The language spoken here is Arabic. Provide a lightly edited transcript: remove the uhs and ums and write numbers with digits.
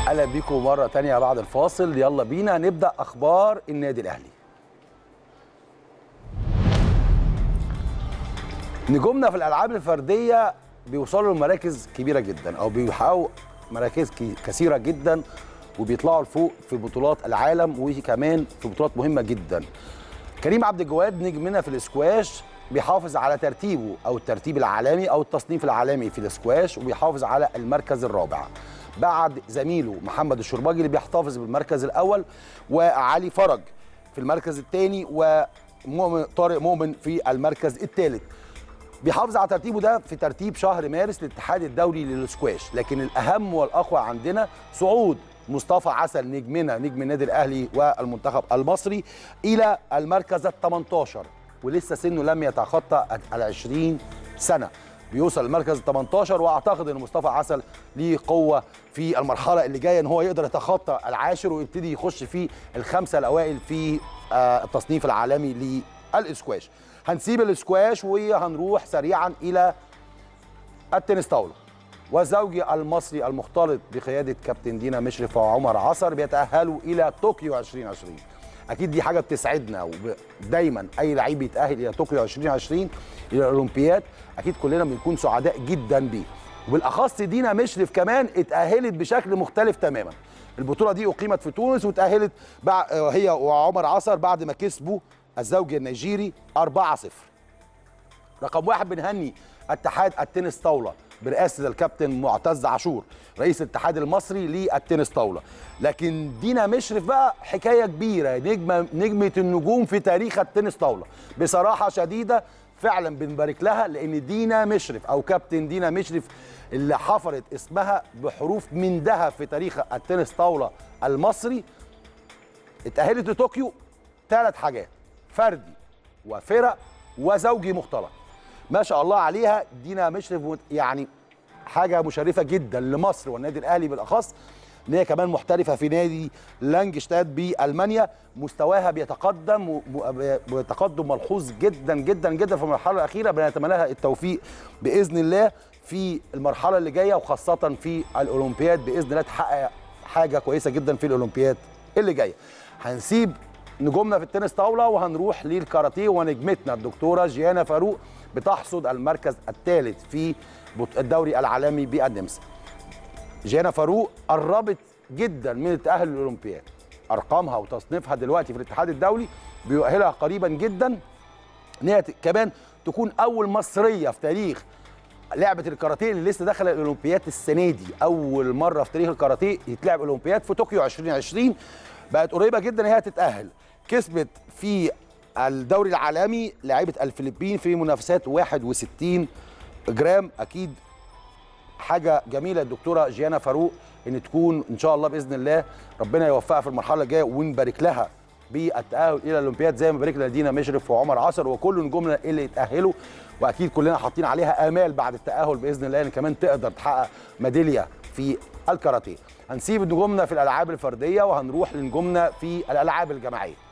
اهلا بيكم مره تانية بعد الفاصل. يلا بينا نبدا اخبار النادي الاهلي. نجومنا في الالعاب الفرديه بيوصلوا لمراكز كبيره جدا او بيحققوا مراكز كثيره جدا وبيطلعوا لفوق في بطولات العالم وكمان في بطولات مهمه جدا. كريم عبد الجواد نجمنا في الاسكواش بيحافظ على ترتيبه او الترتيب العالمي او التصنيف العالمي في الاسكواش وبيحافظ على المركز الرابع بعد زميله محمد الشرباجي اللي بيحتفظ بالمركز الاول وعلي فرج في المركز الثاني وطارق مؤمن في المركز الثالث. بيحافظ على ترتيبه ده في ترتيب شهر مارس للاتحاد الدولي للسكواش، لكن الاهم والاقوى عندنا صعود مصطفى عسل نجمنا نجم النادي الاهلي والمنتخب المصري الى المركز ال18 ولسه سنه لم يتخطى ال20 سنه، بيوصل المركز ال18 واعتقد ان مصطفى عسل ليه قوه في المرحله اللي جايه ان هو يقدر يتخطى العاشر ويبتدي يخش في الخمسه الاوائل في التصنيف العالمي للاسكواش. هنسيب الاسكواش وهنروح سريعا الى التنس طاوله، والزوجي المصري المختلط بقياده كابتن دينا مشرف وعمر عصر بيتاهلوا الى طوكيو 2020. اكيد دي حاجه بتسعدنا ودايما اي لعيب يتاهل الى طوكيو 2020 الى الاولمبياد اكيد كلنا بنكون سعداء جدا بيه، وبالاخص دينا مشرف كمان اتاهلت بشكل مختلف تماما. البطوله دي اقيمت في تونس وتاهلت هي وعمر عصر بعد ما كسبوا الزوج النيجيري 4-0. رقم واحد بنهني اتحاد التنس طاوله برئاسه الكابتن معتز عاشور رئيس الاتحاد المصري للتنس طاوله. لكن دينا مشرف بقى حكايه كبيره، نجمه النجوم في تاريخ التنس طاوله بصراحه شديده، فعلا بنبارك لها لان دينا مشرف او كابتن دينا مشرف اللي حفرت اسمها بحروف من ذهب في تاريخ التنس طاوله المصري. اتأهلت لطوكيو 3 حاجات، فردي وفرق وزوجي مختلط. ما شاء الله عليها دينا مشرف، يعني حاجه مشرفه جدا لمصر والنادي الاهلي بالاخص ان هي كمان محترفه في نادي لانجشتاد بالمانيا. مستواها بيتقدم وتقدم ملحوظ جدا جدا جدا في المرحله الاخيره، بنتمنى لها التوفيق باذن الله في المرحله اللي جايه وخاصه في الاولمبياد باذن الله تحقق حاجه كويسه جدا في الاولمبياد اللي جايه. هنسيب نجومنا في التنس طاوله وهنروح للكاراتيه ونجمتنا الدكتوره جيانا فاروق بتحصد المركز الثالث في الدوري العالمي بالنمسا. جيانا فاروق قربت جدا من التأهل للأولمبياد، أرقامها وتصنيفها دلوقتي في الاتحاد الدولي بيؤهلها قريبا جدا إن هي كمان تكون أول مصرية في تاريخ لعبة الكاراتيه اللي لسه دخل الأولمبياد السنة دي، أول مرة في تاريخ الكاراتيه يتلعب أولمبياد في طوكيو 2020. بقت قريبة جدا إن هي تتأهل. كسبت في الدوري العالمي لاعيبة الفلبين في منافسات 61 جرام. أكيد حاجه جميله الدكتوره جيانا فاروق ان تكون ان شاء الله باذن الله ربنا يوفقها في المرحله الجايه ونبارك لها بالتاهل الى الاولمبياد زي ما باركنا لدينا مشرف وعمر عصر وكل نجومنا اللي اتاهلوا، واكيد كلنا حاطين عليها امال بعد التاهل باذن الله ان كمان تقدر تحقق ميداليه في الكاراتيه. هنسيب نجومنا في الالعاب الفرديه وهنروح لنجومنا في الالعاب الجماعيه.